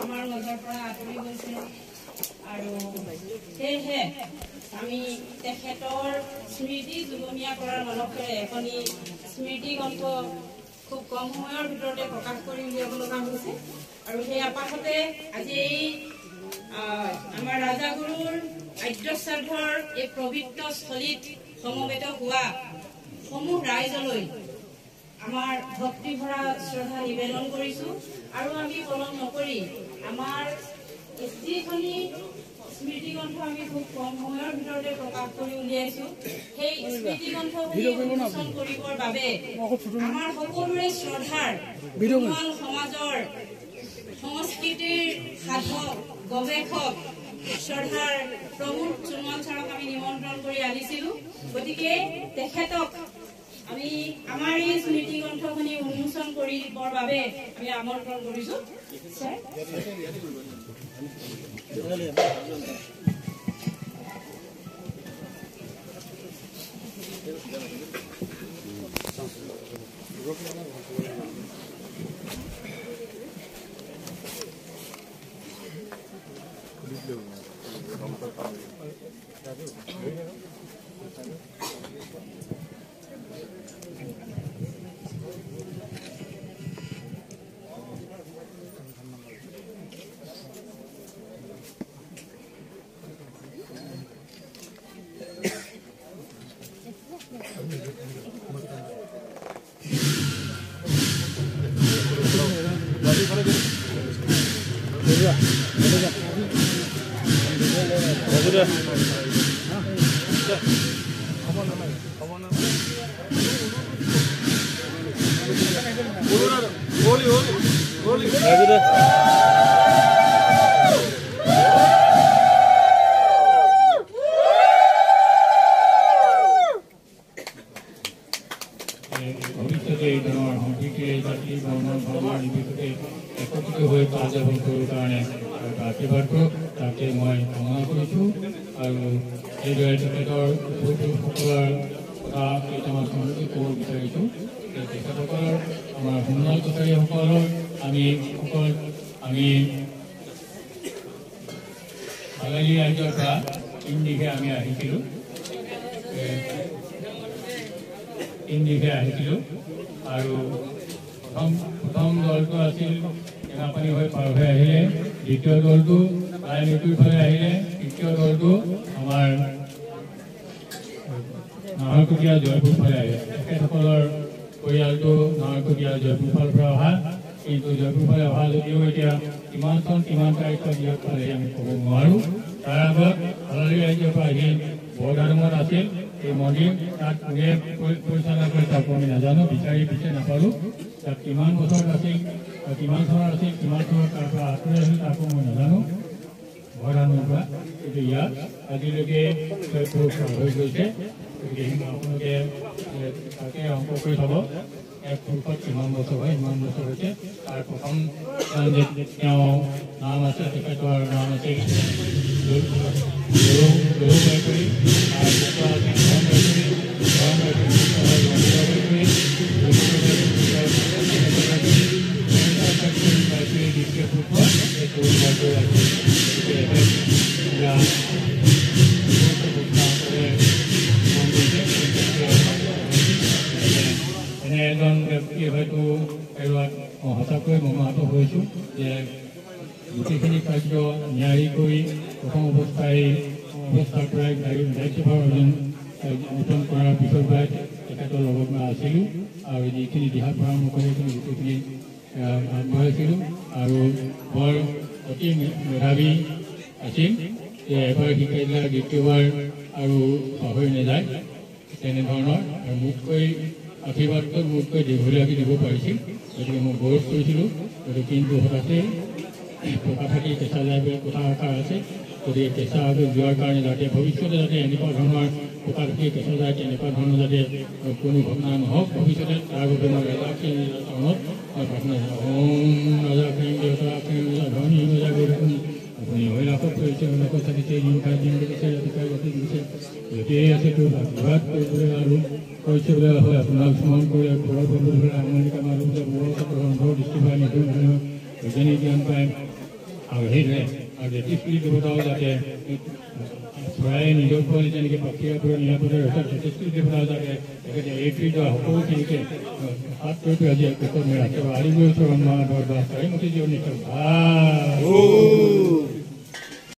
আমাৰ মাজৰ পৰা আঁতৰি গৈছে আৰু সেয়েহে আমি তেখেতৰ স্মৃতি যুগমীয়া কৰাৰ মানসেৰে এখনি স্মৃতি গ্ৰন্থ খুব কম সময়ৰ ভিতৰতে প্ৰকাশ কৰি উলিয়াব লগা হৈছে আৰু সেই আপাশতে আজি এই আমাৰ ৰাজাগুৰুৰ আদ্যশ্ৰাদ্ধৰ এই পবিত্ৰ স্থলীত সমবেত হোৱা সমূহ ৰাইজলৈ আমাৰ ভক্তি ভৰা শ্ৰদ্ধা নিবেদন কৰিছো আৰু আমি পলম নকৰি আমাৰ যিখনি স্মৃতি গ্ৰন্থ আমি খুব কম সময়ৰ ভিতৰতে প্ৰকাশ কৰি উলিয়াইছো সেই স্মৃতি গ্ৰন্থখিনি উন্মোচন কৰিবৰ বাবে আমাৰ সকলোৰে শ্ৰদ্ধাৰ উন্নয়ন সমাজৰ সংস্কৃতিৰ সাধক গৱেষক শ্ৰদ্ধাৰ প্ৰমুখ চুমন ছাৰক আমি নিমন্ত্ৰণ কৰি আনিছিলো গতিকে তেখেতক আমি আমাৰ এই স্মৃতি গ্ৰন্থখিনি উন্মোচন কৰিবৰ বাবে আমি আমন্ত্ৰণ কৰিছো ছাৰ দ্বিতীয় দলটো ৰাজনীতিৰ ফালে আহিলে তৃতীয় দলটো আমাৰ নাহৰকটীয়া জয়পুৰ ফালে আহিলে তেখেতসকলৰ পৰিয়ালটো নাহৰকটীয়া জয়পুৰ ফালৰ পৰা অহা কিন্তু জয়পুৰ ফালে অহা যদিও এতিয়া কিমান তাৰিখত দিয়ক পালে আমি ক'ব নোৱাৰোঁ তাৰ আগত হালালী ৰাজ্যৰ পৰা আহি বৰধামত আছিল এই মন্দিৰ তাত কোনে পৰিচালনা কৰে তাকো আমি নাজানো বিচাৰি নাপালোঁ তাত কিমান বছৰত আছিল কিমান চনৰ আছিল কিমান চনত তাৰ পৰা আঁতৰি আছিল তাকো মই নাজানো বৰধামৰ পৰা কিন্তু ইয়াত আজিলৈকে হৈ গৈছে গতিকে আপোনালোকে তাকে অংক কৰি চাব এক পুৰুষত কিমান বছৰ হয় ইমান বছৰ হৈছে তাৰ প্ৰথম তেওঁ নাম আছে তেখেতৰ নাম আছে এজন ব্যক্তি হয়তো হঠাৎকৈ মৰ্মাহত হৈছোঁ যে গোটেইখিনি কাৰ্য ন্যায়ী কৰি প্ৰথম অৱস্থাৰ পৰাই ৰাজ্যসভাৰ গঠন কৰাৰ পিছৰ পৰাই তেখেতৰ লগত মই আছিলোঁ আৰু যিখিনি দিহা পৰামৰ্শ কৰে সেইখিনি গোটেইখিনি আগবঢ়াইছিলোঁ আৰু বৰ অতি মেধাৱী আছিল যে এবাৰ শিকাই দিলে দ্বিতীয়বাৰ আৰু পাহৰি নাযায় তেনেধৰণৰ আৰু মোতকৈ আশীৰ্বাদকৈ মোতকৈ দীঘলীয়াকৈ দিব পাৰিছিল গতিকে মই গৌৰৱ কৰিছিলোঁ গতিকে কিন্তু হঠাতে টকা থাকি কেঁচা যায় বুলি কথা এষাৰ আছে গতিকে কেঁচা আগত যোৱাৰ কাৰণে যাতে ভৱিষ্যতে যাতে এনেকুৱা ধৰণৰ টকা থাকি কেঁচা যায় তেনেকুৱা ধৰণৰ যাতে কোনো ঘটনা নহওক ভৱিষ্যতে তাৰ বাবে মই ৰাজাখিনি চৰণত মই প্ৰাৰ্থনা ওম ৰাজাখিনি দেৱতাখিনি ধনী ৰজা গৌৰৱ আপুনি হৈলাসত কৰিছে হৈলাসত থাকিছে হিংসাই দিন দেখিছে ৰাতিপুৱাই গতি দিছে যতেই আছে তোৰ আশীৰ্বাদ কৰিবলৈ আৰু কৰিছে বোলে হয় আপোনাক স্মৰণ কৰি ঘৰৰ বন্ধুসকলে আমনিকা মানুহ যে বৰ ধৰ দৃষ্টি পাই নিদিওঁ বৈজ্ঞানিক জ্ঞান পায় আৰু সেইদৰে আৰু জ্যোতিষী দেৱতাও যাতে চৰাই নিজৰ পৰা যেনেকৈ পক্ষীসকলৰ নিৰাপদে ৰক্ষা জ্যোতিষী দেৱতাও যাতে তেখেতে এইটোৰ দ্বাৰা সকলোখিনিকে হাত কৰি আজি কুশল ৰাখে আৰু আৰিগৈ চৰণ মহানগৰ বা চাৰিমুখী জীৱন নিশ্চয় ভাল